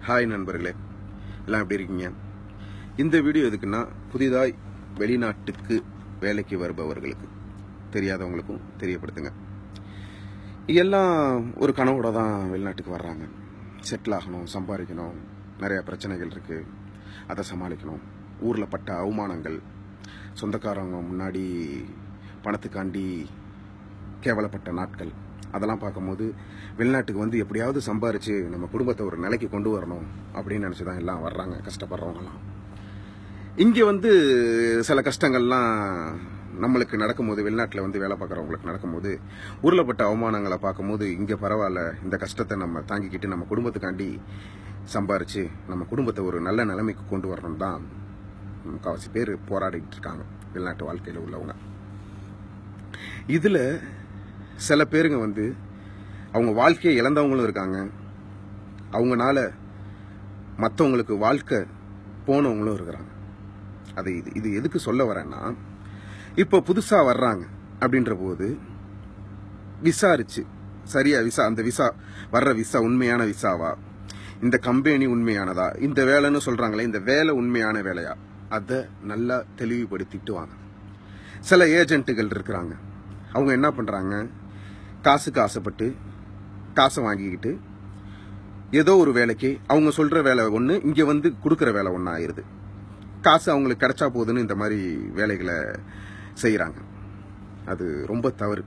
Hi நண்பர்களே, எல்லாம் எப்படி இருக்கீங்க? இந்த வீடியோ எதுக்குன்னா, புதிதாய் வெளிநாட்டுக்கு வேலைக்கு வருபவர்களுக்கு, தெரியாதவங்களுக்கும் தெரியப்படுத்துங்க. எல்லாம் ஒரு கனவோட தான் வெளிநாட்டுக்கு வர்றாங்க. செட்டில் ஆகணும், சம்பாதிக்கணும், நிறைய பிரச்சனைகள் இருக்கு, அதை சமாளிக்கணும். ஊரில் பட்ட அவமானங்கள், சொந்தக்காரங்க முன்னாடி பணத்துக்காண்டி கேவலப்பட்ட நாட்கள், அதெல்லாம் பார்க்கும்போது வெளிநாட்டுக்கு வந்து எப்படியாவது சம்பாரிச்சு நம்ம குடும்பத்தை ஒரு நிலைக்கு கொண்டு வரணும் அப்படின்னு நினச்சிதான் எல்லாம் வர்றாங்க. கஷ்டப்படுறவங்கலாம் இங்கே வந்து சில கஷ்டங்கள்லாம் நம்மளுக்கு நடக்கும்போது, வெளிநாட்டில் வந்து வேலை பார்க்குறவங்களுக்கு நடக்கும்போது, உருளப்பட்ட அவமானங்களை பார்க்கும்போது இங்கே பரவாயில்ல, இந்த கஷ்டத்தை நம்ம தாங்கிக்கிட்டு நம்ம குடும்பத்துக்காண்டி சம்பாரிச்சு நம்ம குடும்பத்தை ஒரு நல்ல நிலைமைக்கு கொண்டு வரணும் தான் முக்கால்வாசி பேர் போராடிட்டு இருக்காங்க வெளிநாட்டு வாழ்க்கையில் உள்ளவங்க. இதில் சில பேருங்க வந்து அவங்க வாழ்க்கையை இழந்தவங்களும் இருக்காங்க, அவங்கனால மற்றவங்களுக்கு வாழ்க்கை போனவங்களும் இருக்கிறாங்க. அது இது எதுக்கு சொல்ல வரேன்னா, இப்போ புதுசாக வர்றாங்க அப்படின்ற போது விசாரிச்சு சரியா அந்த வர்ற விசா உண்மையான விசாவா, இந்த கம்பெனி உண்மையானதா, இந்த வேலைன்னு சொல்றாங்களே இந்த வேலை உண்மையான வேலையா, அதை நல்லா தெளிவுபடுத்திட்டு வாங்க. சில ஏஜென்ட்டுகள் இருக்கிறாங்க, அவங்க என்ன பண்றாங்க, காசுக்கு ஆசைப்பட்டு காசை வாங்கிக்கிட்டு ஏதோ ஒரு வேலைக்கு அவங்க சொல்ற வேலை ஒன்று, இங்க வந்து கொடுக்குற வேலை ஒன்று ஆயிருது. காசு அவங்களுக்கு கிடைச்சா போதுன்னு இந்த மாதிரி வேலைகளை செய்யறாங்க. அது ரொம்ப தவறு.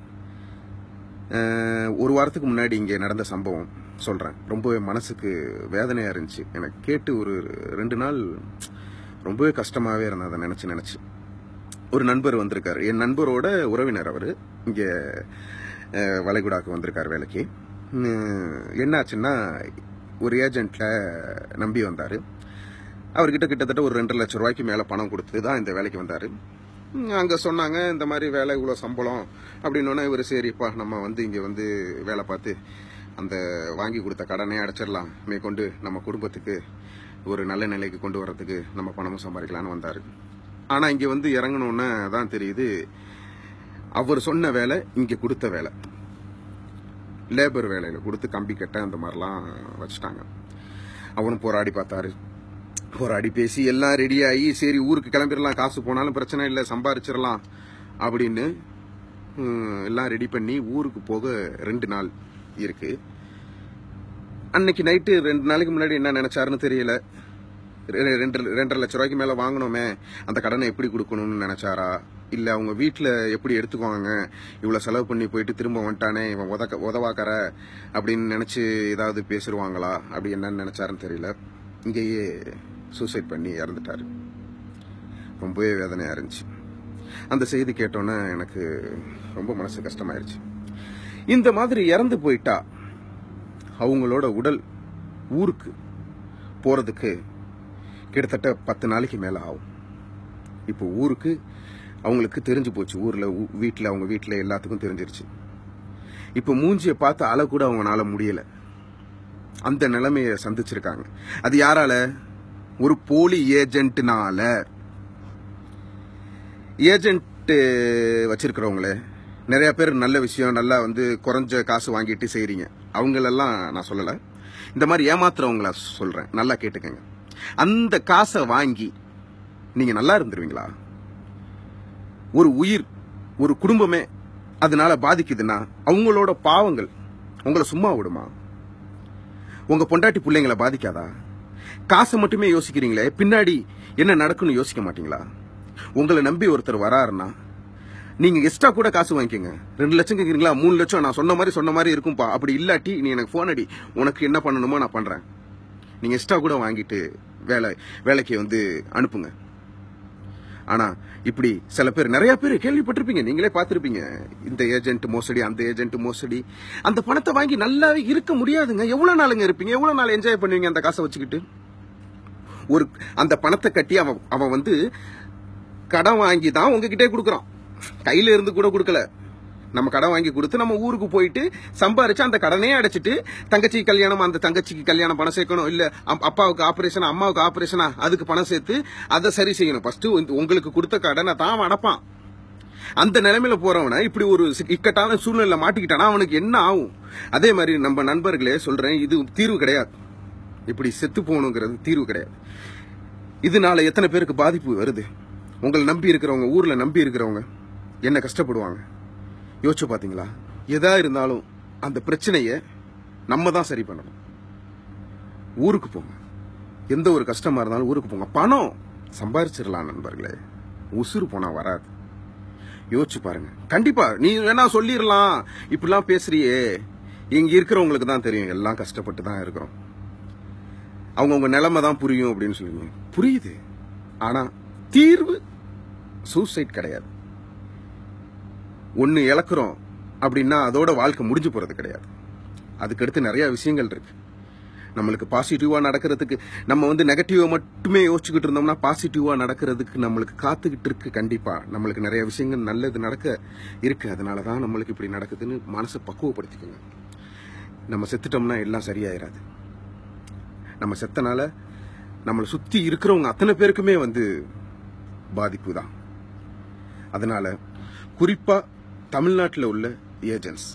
ஒரு வாரத்துக்கு முன்னாடி இங்கே நடந்த சம்பவம் சொல்றேன். ரொம்பவே மனசுக்கு வேதனையா இருந்துச்சு. எனக்கு கேட்டு ஒரு 2 நாள் ரொம்பவே கஷ்டமாவே இருந்தது. அதை நினைச்சு ஒரு நண்பர் வந்திருக்காரு, என் நண்பரோட உறவினர். அவர் இங்கே வளைகுடாக்கு வந்திருக்காரு வேலைக்கு. என்னாச்சுன்னா, ஒரு ஏஜென்ட்ல நம்பி வந்தார். அவர்கிட்ட கிட்டத்தட்ட ஒரு 2.5 லட்சம் ரூபாய்க்கு மேலே பணம் கொடுத்து தான் இந்த வேலைக்கு வந்தார். அங்கே சொன்னாங்க, இந்த மாதிரி வேலை இவ்வளோ சம்பளம் அப்படின்னோன்னா, இவர் சரிப்பா நம்ம வந்து இங்கே வந்து வேலை பார்த்து அந்த வாங்கி கொடுத்த கடனை அடைச்சிடலாம், மேற்கொண்டு நம்ம குடும்பத்துக்கு ஒரு நல்ல நிலைக்கு கொண்டு வர்றதுக்கு நம்ம பணமும் சம்பாதிக்கலான்னு வந்தார். ஆனால் இங்கே வந்து இறங்கணுன்னு தான் தெரியுது, அவர் சொன்ன வேலை இங்கே கொடுத்த வேலை லேபர் வேலையில் கொடுத்து கம்பி கட்ட அந்த மாதிரிலாம் வச்சுட்டாங்க. அவனும் போராடி பார்த்தாரு, போராடி பேசி எல்லாம் ரெடி ஆகி சரி ஊருக்கு கிளம்பிடலாம், காசு போனாலும் பிரச்சனை இல்லை, சம்பாரிச்சிடலாம் அப்படின்னு எல்லாம் ரெடி பண்ணி ஊருக்கு போக 2 நாள் இருக்கு. அன்னைக்கு நைட்டு 2 நாளைக்கு முன்னாடி என்ன நினைச்சாருன்னு தெரியல. 2.5 லட்சம் ரூபாய்க்கு மேல வாங்கணுமே, அந்த கடனை எப்படி கொடுக்கணும்னு நினைச்சாரா, இல்ல அவங்க வீட்டுல எப்படி எடுத்துக்குவாங்க, இவ்வளவு செலவு பண்ணி போயிட்டு திரும்ப வந்துட்டானே இவன் உதவாக்கற அப்படின்னு நினைச்சு ஏதாவது பேசிடுவாங்களா, அப்படி என்னன்னு நினைச்சாருன்னு தெரியல. இங்கேயே சூசைட் பண்ணி இறந்துட்டாரு. ரொம்பவே வேதனையா இருந்துச்சு. அந்த செய்தி கேட்டோன்னே எனக்கு ரொம்ப மனசு கஷ்டமாயிருச்சு. இந்த மாதிரி இறந்து போயிட்டா அவங்களோட உடல் ஊருக்கு போறதுக்கு கிட்டத்தட்ட 10 நாளைக்கு மேல ஆகும். இப்போ ஊருக்கு அவங்களுக்கு தெரிஞ்சு போச்சு, ஊர்ல வீட்டுல அவங்க வீட்டுல எல்லாத்துக்கும் தெரிஞ்சிருச்சு. இப்ப மூஞ்சிய பார்த்து அழ கூட அவங்களால முடியல, அந்த நிலைமையை சந்திச்சிருக்காங்க. அது யாரால? ஒரு போலி ஏஜென்ட்னால. ஏஜென்ட் வச்சிருக்கிறவங்களே நிறைய பேர் நல்ல விஷயம், நல்லா வந்து குறைஞ்ச காசு வாங்கிட்டு செய்றீங்க, அவங்களெல்லாம் நான் சொல்லல, இந்த மாதிரி ஏமாத்துறவங்கள சொல்றேன். நல்லா கேட்டுக்கங்க. அந்த காசை வாங்கி நீங்க நல்லா இருந்துருவீங்களா? ஒரு உயிர், ஒரு குடும்பமே அதனால பாதிக்குதுன்னா அவங்களோட பாவங்கள் உங்களை சும்மா விடுமா? உங்க பொண்டாட்டி பிள்ளைங்களை பாதிக்காதா? காசை மட்டுமே யோசிக்கிறீங்களே, பின்னாடி என்ன நடக்குன்னு யோசிக்க மாட்டீங்களா? உங்களை நம்பி ஒருத்தர் வராருன்னா நீங்க எக்ஸ்ட்ரா கூட காசு வாங்கிக்கோங்க. 2 லட்சம் கேட்குறீங்களா, 3 லட்சம் நான் சொன்ன மாதிரி இருக்கும்பா, அப்படி இல்லாட்டி நீ எனக்கு போன் அடி, உனக்கு என்ன பண்ணணுமோ நான் பண்றேன். நீங்க எக்ஸ்ட்ரா கூட வாங்கிட்டு வேலைக்கு வந்து அனுப்புங்க. ஆனா இப்படி சில பேர், நிறைய பேர் கேள்விப்பட்டிருப்பீங்க, நீங்களே பார்த்திருப்பீங்க, இந்த ஏஜென்ட் மோசடி, அந்த ஏஜென்ட் மோசடி. அந்த பணத்தை வாங்கி நல்லாவே இருக்க முடியாதுங்க. எவ்வளவு நாளுங்க இருப்பீங்க? எவ்வளவு நாள் என்ஜாய் பண்ணுவீங்க அந்த காசை வச்சுக்கிட்டு? அந்த பணத்தை கட்டி அவன் வந்து கடன் வாங்கி தான் உங்ககிட்டே கொடுக்குறான், கையில இருந்து கூட கொடுக்கல. நம்ம கடன் வாங்கி கொடுத்து நம்ம ஊருக்கு போயிட்டு சம்பாரிச்சு அந்த கடனே அடைச்சிட்டு, தங்கச்சி கல்யாணம், அந்த தங்கச்சிக்கு கல்யாணம் பணம் சேர்க்கணும், இல்ல அப்பாவுக்கு ஆபரேஷனா அம்மாவுக்கு ஆபரேஷனா அதுக்கு பணம் சேர்த்து அதை சரி செய்யணும். ஃபர்ஸ்ட் உங்களுக்கு கொடுத்த கடனை தான் அடைப்பான். அந்த நிலைமையில போறவன இப்படி ஒரு இக்கட்டான சூழ்நிலை மாட்டிக்கிட்டானா அவனுக்கு என்ன ஆகும்? அதே மாதிரி நம்ம நண்பர்களே சொல்றேன், இது தீர்வு கிடையாது. இப்படி செத்து போகணுங்கிறது தீர்வு கிடையாது. இதனால எத்தனை பேருக்கு பாதிப்பு வருது? உங்களை நம்பி இருக்கிறவங்க, ஊர்ல நம்பி இருக்கிறவங்க என்ன கஷ்டப்படுவாங்க யோசிச்சு பாத்தீங்களா? எதா இருந்தாலும் அந்த பிரச்சனையை நம்ம தான் சரி பண்ணணும். ஊருக்கு போங்க. எந்த ஒரு கஷ்டமா இருந்தாலும் ஊருக்கு போங்க. பணம் சம்பாதிச்சிடலாம் நண்பர்களே, உசுறு போனா வராது. யோசிச்சு பாருங்க. கண்டிப்பா நீ வேணா சொல்லிடலாம், இப்படிலாம் பேசுறியே, இங்க இருக்கிறவங்களுக்கு தான் தெரியும், எல்லாம் கஷ்டப்பட்டு தான் இருக்கிறோம், அவங்கவுங்க நிலைமை தான் புரியும் அப்படின்னு சொல்லுவீங்க. புரியுது. ஆனா தீர்வு சூசைட் கிடையாது. ஒன்னு இழக்கிறோம் அப்படின்னா அதோட வாழ்க்கை முடிஞ்சு போறது கிடையாது. அதுக்கடுத்து நிறைய விஷயங்கள் இருக்கு. நம்மளுக்கு பாசிட்டிவா நடக்கிறதுக்கு, நம்ம நெகட்டிவா மட்டுமே யோசிச்சுக்கிட்டு இருந்தோம்னா பாசிட்டிவா நடக்கிறதுக்கு நம்மளுக்கு காத்துக்கிட்டு இருக்கு. கண்டிப்பா நம்மளுக்கு நிறைய விஷயங்கள் நல்லது நடக்க இருக்கு. அதனாலதான் நம்மளுக்கு இப்படி நடக்குதுன்னு மனசை பக்குவப்படுத்திக்கோங்க. நம்ம செத்துட்டோம்னா எல்லாம் சரியாயிராது. நம்ம செத்தனால நம்மளை சுத்தி இருக்கிறவங்க அத்தனை பேருக்குமே பாதிப்பு தான். அதனால குறிப்பா தமிழ்நாட்டில் உள்ள ஏஜென்ட்ஸ்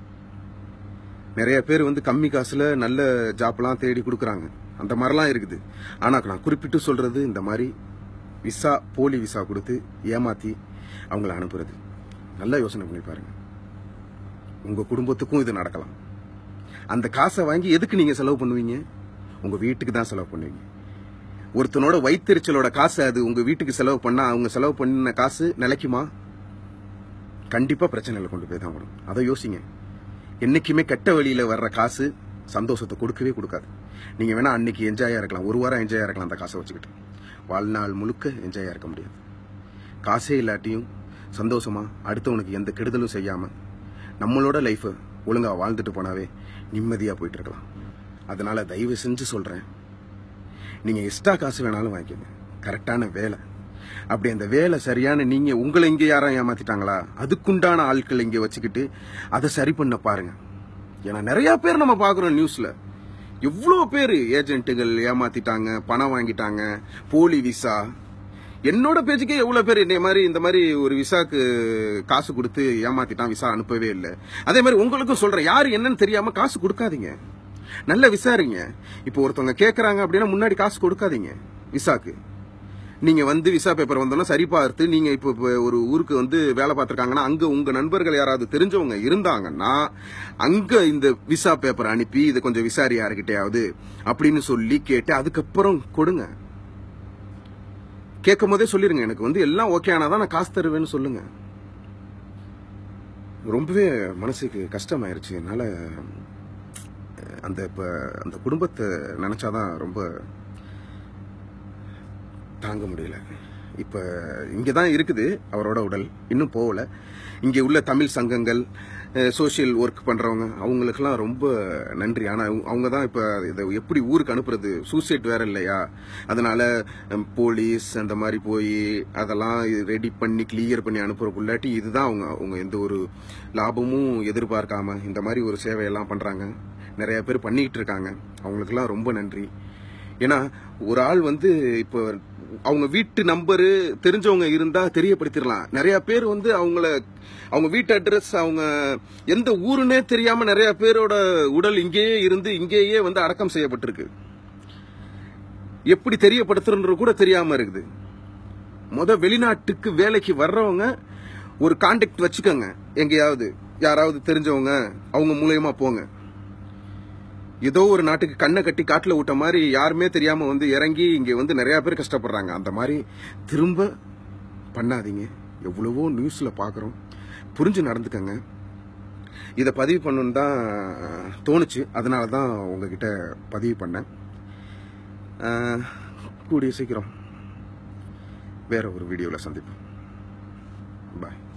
நிறைய பேர் கம்மி காசுல நல்ல ஜாப்லாம் தேடி கொடுக்குறாங்க. அந்த மாதிரிலாம் இருக்குது. ஆனா நான் குறிப்பிட்டு சொல்றது, இந்த மாதிரி விசா, போலி விசா கொடுத்து ஏமாத்தி அவங்கள அனுப்புறது. நல்லா யோசனை பண்ணி பாருங்க. உங்க குடும்பத்துக்கும் இது நடக்கலாம். அந்த காசை வாங்கி எதுக்கு நீங்க செலவு பண்ணுவீங்க? உங்க வீட்டுக்கு தான் செலவு பண்ணுவீங்க. ஒருத்தனோட வயிற்றுச்சலோட காசு அது உங்க வீட்டுக்கு செலவு பண்ணா அவங்க செலவு பண்ண காசு நிலைக்குமா? கண்டிப்பா பிரச்சனைகளை கொண்டு போய் தான் வரும். அதை யோசிங்க. என்னைக்குமே கெட்ட வழியில வர்ற காசு சந்தோஷத்தை கொடுக்கவே கொடுக்காது. நீங்க வேணா அன்னைக்கு என்ஜாயா இருக்கலாம், ஒரு வாரம் என்ஜாயா இருக்கலாம் அந்த காசை வச்சுக்கிட்டு. வாழ்நாள் முழுக்க என்ஜாயா இருக்க முடியாது. காசே இல்லாட்டியும் சந்தோஷமா அடுத்தவனுக்கு எந்த கெடுதலும் செய்யாம நம்மளோட லைஃப் ஒழுங்கா வாழ்ந்துட்டு போனாவே நிம்மதியா போயிட்டு இருக்கலாம். அதனால தயவு செஞ்சு சொல்றேன், நீங்க எக்ஸ்ட்ரா காசு வேணாலும் வாங்கிக்கோங்க. கரெக்டான வேலை, அப்படி அந்த வேலை சரியான, நீங்க உங்களை இங்க யாரும் ஏமாத்திட்டாங்களா அதுக்குண்டான ஆட்கள் இங்க வச்சுக்கிட்டு அதை சரி பண்ண பாருங்க. ஏன்னா நிறைய பேர் நம்ம பாக்குறோம் நியூஸ்ல, எவ்வளவு பேர் ஏஜென்ட்டுகள் ஏமாத்திட்டாங்க, பணம் வாங்கிட்டாங்க, போலி விசா. என்னோட பேஜுக்கே எவ்வளவு பேர் இந்த மாதிரி ஒரு விசாக்கு காசு கொடுத்து ஏமாத்திட்டான், விசா அனுப்பவே இல்லை. அதே மாதிரி உங்களுக்கும் சொல்றேன், யாரு என்னன்னு தெரியாம காசு கொடுக்காதீங்க, நல்ல விசாரிங்க. இப்போ ஒருத்தவங்க கேட்கறாங்க அப்படின்னா முன்னாடி காசு கொடுக்காதீங்க விசாக்கு. நீங்க விசா பேப்பர் வந்தோம்னா சரி பார்த்து, நீங்க இப்போ ஒரு ஊருக்கு வேலை பார்த்திருக்காங்கன்னா அங்க உங்க நண்பர்கள் யாராவது தெரிஞ்சவங்க இருந்தாங்கன்னா அங்க இந்த விசா பேப்பர் அனுப்பி இதை கொஞ்சம் விசாரி யாருக்கிட்டையாவது அப்படின்னு சொல்லி கேட்டு அதுக்கப்புறம் கொடுங்க. கேட்கும் போதே சொல்லிருங்க, எனக்கு எல்லாம் ஓகே ஆனாதான் நான் காசு தருவேன்னு சொல்லுங்க. ரொம்பவே மனசுக்கு கஷ்டமாயிருச்சு. என்னால அந்த குடும்பத்தை நினைச்சாதான் ரொம்ப தாங்க முடியல. இப்ப இங்கதான் இருக்குது அவரோட உடல், இன்னும் போகல. இங்க உள்ள தமிழ் சங்கங்கள், சோசியல் ஒர்க் பண்றவங்க, அவங்களுக்கெல்லாம் ரொம்ப நன்றி. ஆனா அவங்க தான் இப்ப இதை எப்படி ஊருக்கு அனுப்புறது, சூசைட் வேற இல்லையா, அதனால போலீஸ் அந்த மாதிரி போய் அதெல்லாம் ரெடி பண்ணி கிளியர் பண்ணி அனுப்புறக்குள்ளாட்டி இதுதான் அவங்க எந்த ஒரு லாபமும் எதிர்பார்க்காம இந்த மாதிரி ஒரு சேவையெல்லாம் பண்றாங்க. நிறைய பேர் பண்ணிட்டு இருக்காங்க. அவங்களுக்கெல்லாம் ரொம்ப நன்றி. ஏன்னா ஒரு ஆள் இப்போ அவங்க வீட்டு நம்பரு தெரிஞ்சவங்க இருந்தா தெரியப்படுத்திடலாம். நிறைய பேர் அவங்க வீட்டு அட்ரஸ், அவங்க எந்த ஊருன்னே தெரியாம நிறைய பேரோட உடல் இங்கேயே இருந்து இங்கேயே அடக்கம் செய்யப்பட்டிருக்கு. எப்படி தெரியப்படுத்துறது கூட தெரியாம இருக்குது. வெளிநாட்டுக்கு வேலைக்கு வர்றவங்க ஒரு கான்டாக்ட் வச்சுக்கோங்க, எங்கேயாவது யாராவது தெரிஞ்சவங்க அவங்க மூலமா போங்க. ஏதோ ஒரு நாட்டுக்கு கண்ணை கட்டி காட்டுல விட்ட மாதிரி யாருமே தெரியாம இறங்கி இங்க நிறைய பேர் கஷ்டப்படுறாங்க. அந்த மாதிரி திரும்ப பண்ணாதீங்க. எவ்வளவோ நியூஸ்ல பாக்குறோம், புரிஞ்சு நடந்துக்கங்க. இதை பதிவு பண்ணணும்னு தான் தோணுச்சு, அதனாலதான் உங்ககிட்ட பதிவு பண்ணேன். கூடிய சீக்கிரம் வேற ஒரு வீடியோல சந்திப்போம். பாய்.